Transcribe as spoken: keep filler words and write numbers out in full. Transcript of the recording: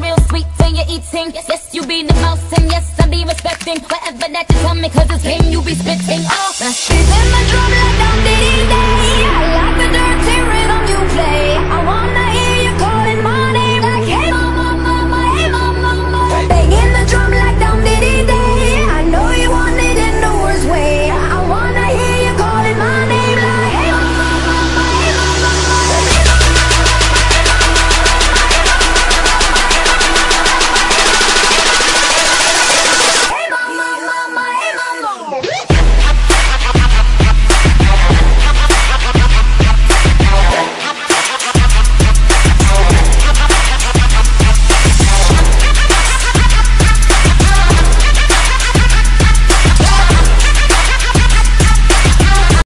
real sweet when you're eating. Yes, yes, you be the mouse, and yes, I be respecting whatever that you tell me, cause it's game you be spitting. Oh, that's